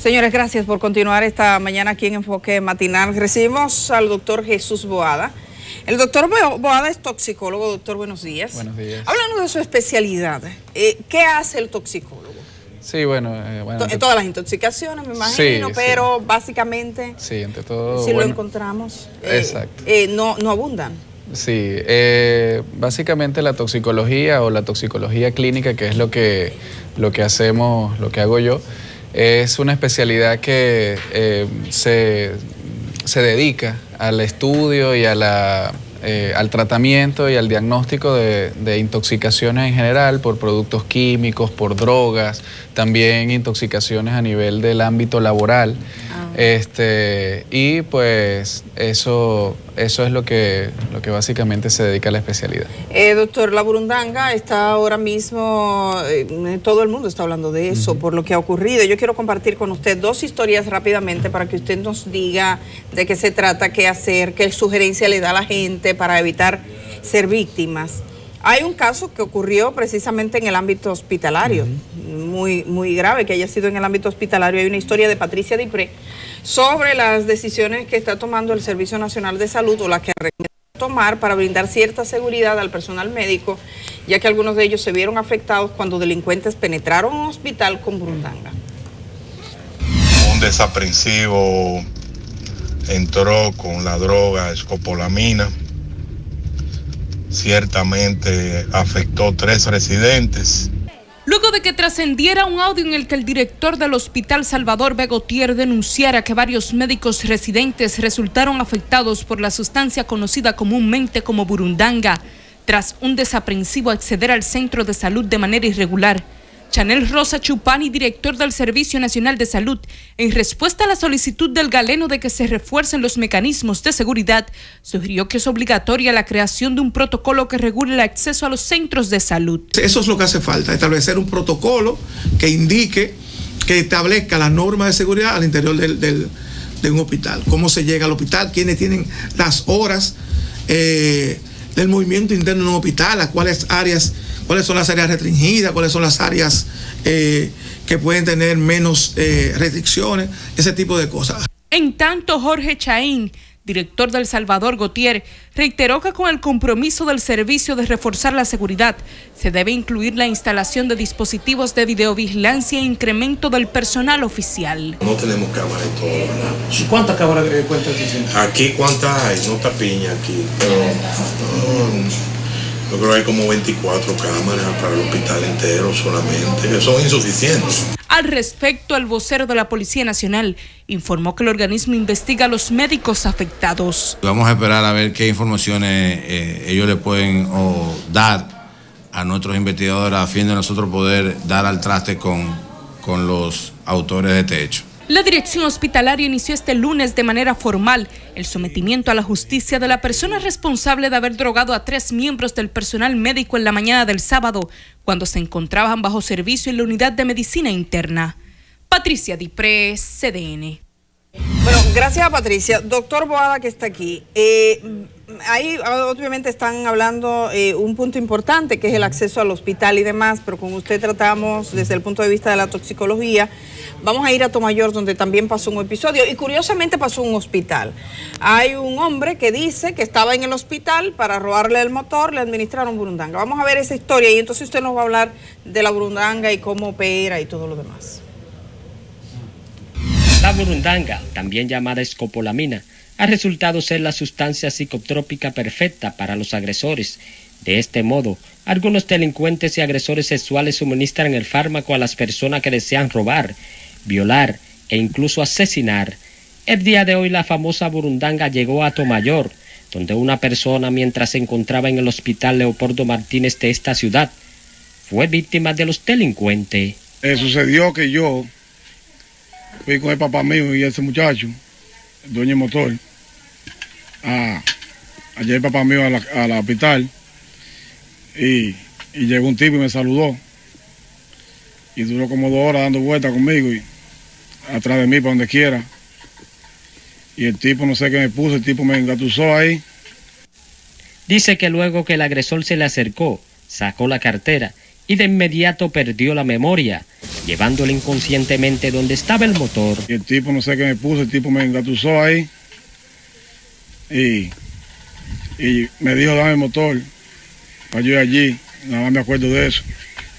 Señores, gracias por continuar esta mañana aquí en Enfoque Matinal. Recibimos al doctor Jesús Boada. El doctor Boada es toxicólogo. Doctor, buenos días. Buenos días. Háblanos de su especialidad. ¿Qué hace el toxicólogo? Sí, bueno... en todas las intoxicaciones, me imagino, sí, pero básicamente... Sí, entre todo... Si lo encontramos... exacto. No abundan. Sí, básicamente la toxicología o la toxicología clínica, que es lo que hacemos, lo que hago yo, es una especialidad que se dedica al estudio y al tratamiento y al diagnóstico de intoxicaciones en general por productos químicos, por drogas, también intoxicaciones a nivel del ámbito laboral. Y pues eso es lo que básicamente se dedica a la especialidad. Doctor, la burundanga está ahora mismo, todo el mundo está hablando de eso, por lo que ha ocurrido. Yo quiero compartir con usted dos historias rápidamente para que usted nos diga de qué se trata, qué hacer, qué sugerencia le da a la gente para evitar ser víctimas. Hay un caso que ocurrió precisamente en el ámbito hospitalario, muy grave que haya sido en el ámbito hospitalario. Hay una historia de Patricia Dipré sobre las decisiones que está tomando el Servicio Nacional de Salud o las que recomienda tomar para brindar cierta seguridad al personal médico, ya que algunos de ellos se vieron afectados cuando delincuentes penetraron un hospital con burundanga. Un desaprensivo entró con la droga escopolamina. Ciertamente afectó 3 residentes. Luego de que trascendiera un audio en el que el director del Hospital Salvador B. Gautier denunciara que varios médicos residentes resultaron afectados por la sustancia conocida comúnmente como burundanga, tras un desaprensivo acceder al centro de salud de manera irregular, Chanel Rosa Chupani, director del Servicio Nacional de Salud, en respuesta a la solicitud del galeno de que se refuercen los mecanismos de seguridad, sugirió que es obligatoria la creación de un protocolo que regule el acceso a los centros de salud. Eso es lo que hace falta, establecer un protocolo que indique, que establezca las normas de seguridad al interior de un hospital. Cómo se llega al hospital, quiénes tienen las horas del movimiento interno en un hospital, cuáles son las áreas restringidas, cuáles son las áreas que pueden tener menos restricciones, ese tipo de cosas. En tanto, Jorge Chaín, director del Salvador Gautier, reiteró que con el compromiso del servicio de reforzar la seguridad, se debe incluir la instalación de dispositivos de videovigilancia e incremento del personal oficial. No tenemos cámaras y todo, ¿verdad? ¿Y cuántas cámaras cuentas dicen? Aquí cuántas hay, no está piña aquí, pero yo creo que hay como 24 cámaras para el hospital entero solamente, que son insuficientes. Al respecto, el vocero de la Policía Nacional informó que el organismo investiga a los médicos afectados. Vamos a esperar a ver qué informaciones ellos le pueden dar a nuestros investigadores a fin de nosotros poder dar al traste con los autores de este hecho. La dirección hospitalaria inició este lunes de manera formal el sometimiento a la justicia de la persona responsable de haber drogado a 3 miembros del personal médico en la mañana del sábado, cuando se encontraban bajo servicio en la unidad de medicina interna. Patricia Dipré, CDN. Bueno, gracias a Patricia. Doctor Boada, que está aquí. Ahí obviamente están hablando un punto importante, que es el acceso al hospital y demás, pero con usted tratamos desde el punto de vista de la toxicología. Vamos a ir a Tomayor, donde también pasó un episodio, y curiosamente pasó en un hospital. Hay un hombre que dice que estaba en el hospital para robarle el motor, le administraron burundanga. Vamos a ver esa historia y entonces usted nos va a hablar de la burundanga y cómo opera y todo lo demás. La burundanga, también llamada escopolamina, ha resultado ser la sustancia psicotrópica perfecta para los agresores. De este modo, algunos delincuentes y agresores sexuales suministran el fármaco a las personas que desean robar, violar e incluso asesinar. El día de hoy la famosa burundanga llegó a Tomayor, donde una persona, mientras se encontraba en el hospital Leopoldo Martínez de esta ciudad, fue víctima de los delincuentes. Sucedió que yo fui con el papá mío y ese muchacho, el dueño del motor, ayer el papá mío al hospital y llegó un tipo y me saludó y duró como 2 horas dando vueltas conmigo y atrás de mí para donde quiera, y el tipo no sé qué me puso, el tipo me engatusó ahí. Dice que luego que el agresor se le acercó, sacó la cartera y de inmediato perdió la memoria. llevándolo inconscientemente donde estaba el motor. Y el tipo no sé qué me puso, el tipo me engatusó ahí y me dijo dame el motor para yo ir allí, nada más me acuerdo de eso.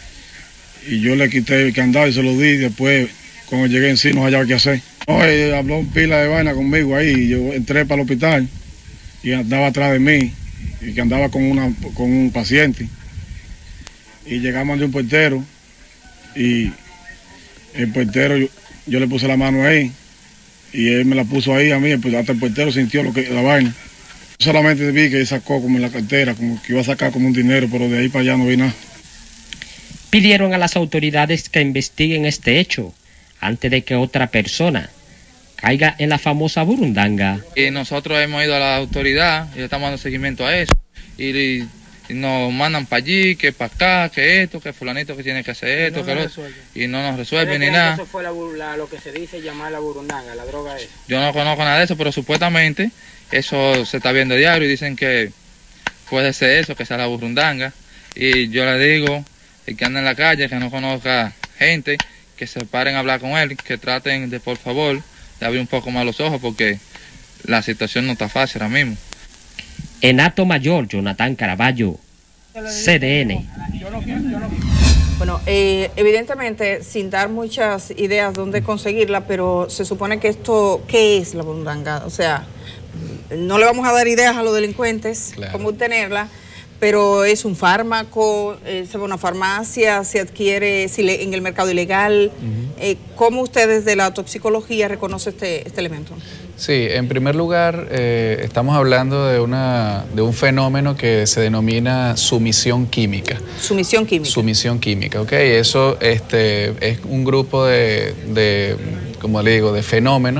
Y yo le quité el candado y se lo di, y después cuando llegué en sí no hallaba qué hacer. No, habló un pila de vaina conmigo ahí, y yo entré para el hospital y andaba atrás de mí y que andaba con un paciente. Y llegamos de un puertero y el puertero, yo le puse la mano ahí y él me la puso ahí a mí, hasta el puertero sintió la vaina. Solamente vi que él sacó como en la cartera, como que iba a sacar como un dinero, pero de ahí para allá no vi nada. Pidieron a las autoridades que investiguen este hecho antes de que otra persona caiga en la famosa burundanga. Y nosotros hemos ido a la autoridad y estamos dando seguimiento a eso. Y nos mandan para allí, que para acá, que esto, que fulanito que tiene que hacer esto, que lo... Y no nos resuelven ni nada. Eso fue lo que se dice llamar la burundanga, la droga esa. Yo no conozco nada de eso, pero supuestamente eso se está viendo diario y dicen que puede ser eso, que sea la burundanga. Y yo le digo, el que anda en la calle, que no conozca gente, que se paren a hablar con él, que traten de, por favor, de abrir un poco más los ojos, porque la situación no está fácil ahora mismo. En Hato Mayor, Jonathan Caraballo, CDN. Bueno, evidentemente, sin dar muchas ideas dónde conseguirla, pero se supone que esto, ¿qué es la burundanga? O sea, no le vamos a dar ideas a los delincuentes, claro, cómo obtenerla, pero es un fármaco, se va a una farmacia, se adquiere en el mercado ilegal. ¿Cómo ustedes de la toxicología reconocen este elemento? Sí, en primer lugar, estamos hablando de un fenómeno que se denomina sumisión química. Sumisión química. Sumisión química, ¿ok? Eso es un grupo como le digo, de fenómenos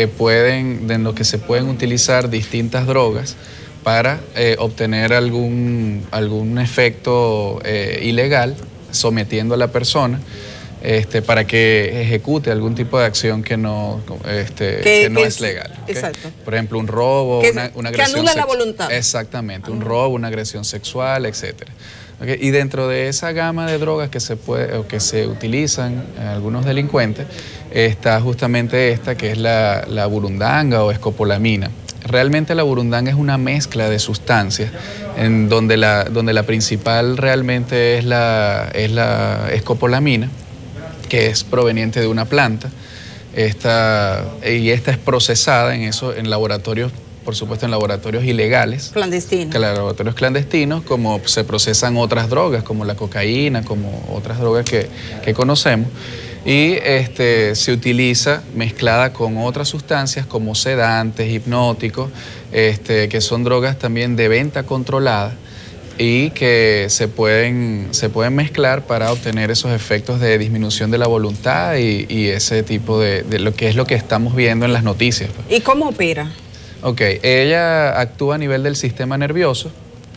en los que se pueden utilizar distintas drogas para obtener algún efecto ilegal, sometiendo a la persona para que ejecute algún tipo de acción que no es legal. ¿Okay? Exacto. Por ejemplo, un robo, una agresión. Que anula la voluntad. Exactamente, un robo, una agresión sexual, etc. ¿Okay? Y dentro de esa gama de drogas que se utilizan algunos delincuentes, está justamente esta que es la burundanga o escopolamina. Realmente la burundanga es una mezcla de sustancias en donde la principal realmente es la escopolamina, que es proveniente de una planta. Esta es procesada en laboratorios, por supuesto en laboratorios ilegales. Clandestinos. Laboratorios clandestinos, como se procesan otras drogas, como la cocaína, como otras drogas que conocemos. Y se utiliza mezclada con otras sustancias como sedantes, hipnóticos, que son drogas también de venta controlada y que se pueden mezclar para obtener esos efectos de disminución de la voluntad y ese tipo de lo que es lo que estamos viendo en las noticias. ¿Y cómo opera? Ok, ella actúa a nivel del sistema nervioso,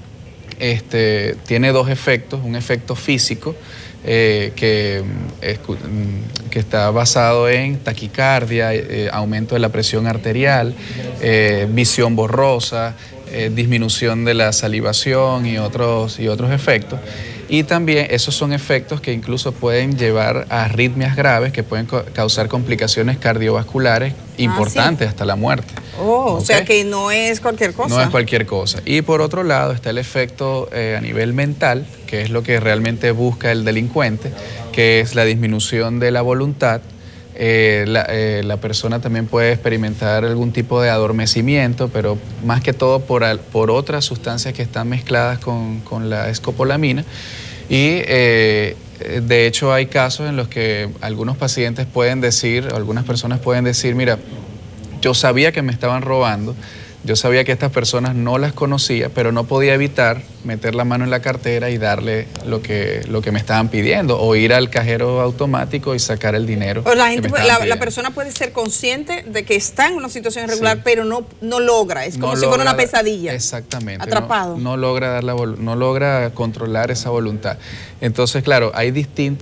tiene dos efectos, un efecto físico, que está basado en taquicardia, aumento de la presión arterial, visión borrosa, disminución de la salivación y otros efectos. Y también esos son efectos que incluso pueden llevar a arritmias graves que pueden causar complicaciones cardiovasculares importantes, hasta la muerte. ¿Okay? O sea que no es cualquier cosa. No es cualquier cosa. Y por otro lado está el efecto a nivel mental, que es lo que realmente busca el delincuente, que es la disminución de la voluntad. La persona también puede experimentar algún tipo de adormecimiento, pero más que todo por otras sustancias que están mezcladas con la escopolamina. Y de hecho hay casos en los que algunos pacientes algunas personas pueden decir, mira, yo sabía que me estaban robando, yo sabía que estas personas no las conocía, pero no podía evitar meter la mano en la cartera y darle lo que me estaban pidiendo, o ir al cajero automático y sacar el dinero. O la persona puede ser consciente de que está en una situación irregular, sí, pero no logra, es como si fuera una pesadilla. Exactamente. Atrapado. No logra controlar esa voluntad. Entonces, claro, hay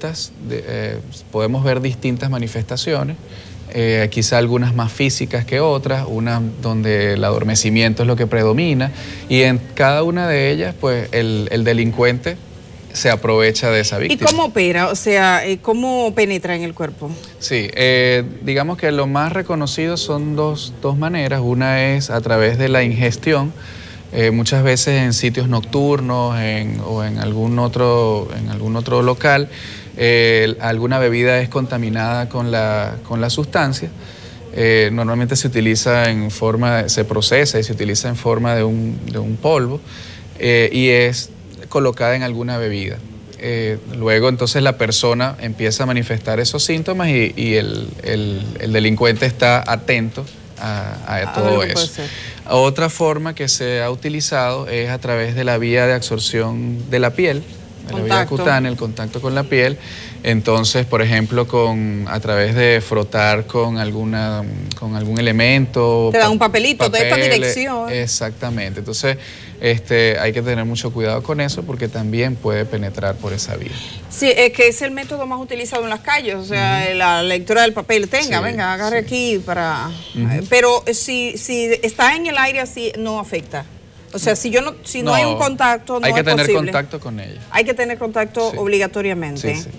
podemos ver distintas manifestaciones. Quizá algunas más físicas que otras, unas donde el adormecimiento es lo que predomina, y en cada una de ellas pues el delincuente se aprovecha de esa víctima. ¿Y cómo opera? O sea, ¿cómo penetra en el cuerpo? Sí, digamos que lo más reconocido son dos maneras. Una es a través de la ingestión, muchas veces en sitios nocturnos o en algún otro local. Alguna bebida es contaminada con la sustancia. Normalmente se utiliza se procesa y se utiliza en forma de un polvo y es colocada en alguna bebida. Luego entonces la persona empieza a manifestar esos síntomas y el delincuente está atento a todo eso. Otra forma que se ha utilizado es a través de la vía de absorción de la piel, la vía cutánea, el contacto con la piel. Entonces, por ejemplo, a través de frotar con algún elemento. Te dan un papelito de esta dirección. Exactamente. Entonces, hay que tener mucho cuidado con eso porque también puede penetrar por esa vía. Sí, es que es el método más utilizado en las calles, o sea, la lectura del papel. Venga, agarre aquí para... Pero si está en el aire así, no afecta. O sea, si no hay un contacto, no es posible. Hay que tener contacto con ella. Hay que tener contacto obligatoriamente. Sí.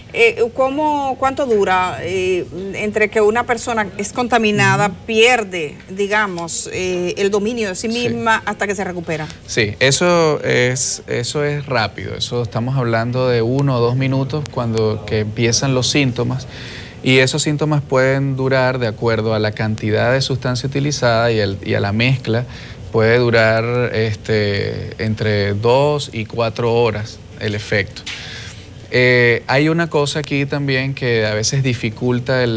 ¿Cuánto dura entre que una persona es contaminada, pierde, digamos, el dominio de sí misma hasta que se recupera? Sí, eso es rápido. Eso estamos hablando de 1 o 2 minutos que empiezan los síntomas. Y esos síntomas pueden durar, de acuerdo a la cantidad de sustancia utilizada y a la mezcla, puede durar entre 2 y 4 horas el efecto. Hay una cosa aquí también que a veces dificulta a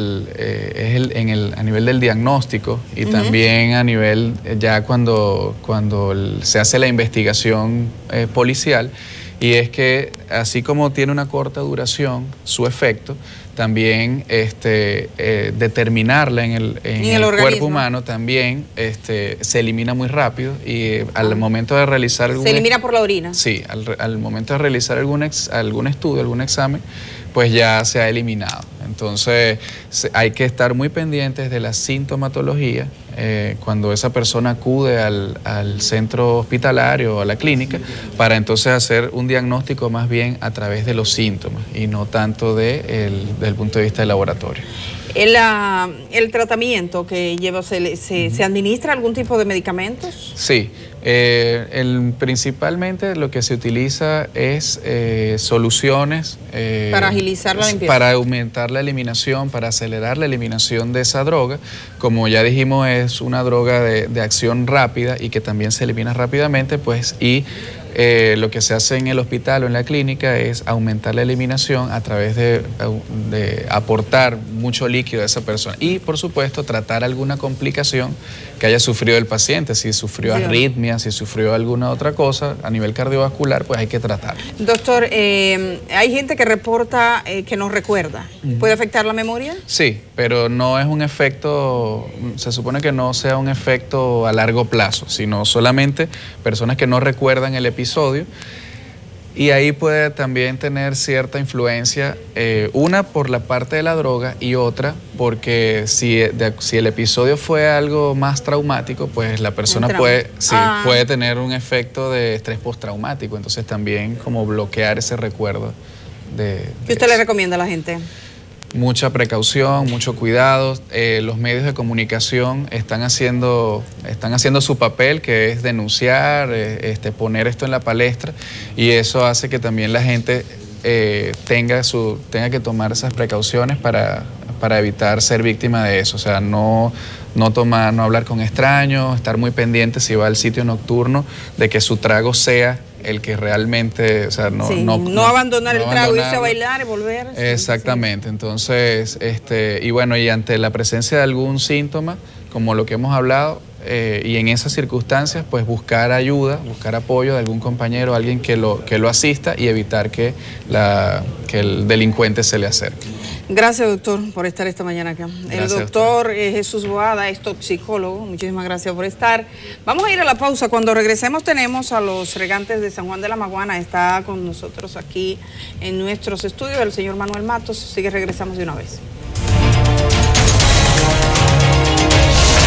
nivel del diagnóstico y también a nivel ya cuando se hace la investigación policial, y es que así como tiene una corta duración su efecto, también determinarla en el cuerpo humano también se elimina muy rápido y al momento de realizar ¿Se elimina por la orina? Sí, al momento de realizar algún estudio, algún examen, pues ya se ha eliminado. Entonces hay que estar muy pendientes de la sintomatología cuando esa persona acude al centro hospitalario o a la clínica para entonces hacer un diagnóstico más bien a través de los síntomas y no tanto desde el punto de vista del laboratorio. ¿El tratamiento que lleva, se administra algún tipo de medicamentos? Sí, principalmente lo que se utiliza es soluciones para agilizar la limpieza. Para aumentar la eliminación, para acelerar la eliminación de esa droga. Como ya dijimos, es una droga de acción rápida y que también se elimina rápidamente, pues, lo que se hace en el hospital o en la clínica es aumentar la eliminación a través de aportar mucho líquido a esa persona y, por supuesto, tratar alguna complicación que haya sufrido el paciente. Si sufrió arritmia, si sufrió alguna otra cosa a nivel cardiovascular, pues hay que tratarlo. Doctor, hay gente que reporta que no recuerda. ¿Puede afectar la memoria? Sí, pero no es un efecto, se supone que no sea un efecto a largo plazo, sino solamente personas que no recuerdan el episodio. Y ahí puede también tener cierta influencia, una por la parte de la droga y otra porque si el episodio fue algo más traumático, pues la persona puede tener un efecto de estrés postraumático, entonces también como bloquear ese recuerdo. ¿Qué usted le recomienda a la gente? Mucha precaución, mucho cuidado. Los medios de comunicación están haciendo su papel, que es denunciar, poner esto en la palestra, y eso hace que también la gente tenga que tomar esas precauciones para evitar ser víctima de eso. O sea, no hablar con extraños, estar muy pendiente si va al sitio nocturno de que su trago sea el que realmente, o sea, no abandonar el trago, irse a bailar y volver. Exactamente. Entonces, y bueno, y ante la presencia de algún síntoma, como lo que hemos hablado, y en esas circunstancias, pues buscar ayuda, buscar apoyo de algún compañero, alguien que lo asista y evitar que el delincuente se le acerque. Gracias, doctor, por estar esta mañana acá. El doctor Jesús Boada es toxicólogo. Muchísimas gracias por estar. Vamos a ir a la pausa. Cuando regresemos tenemos a los regantes de San Juan de la Maguana. Está con nosotros aquí en nuestros estudios el señor Manuel Matos. Así que regresamos de una vez.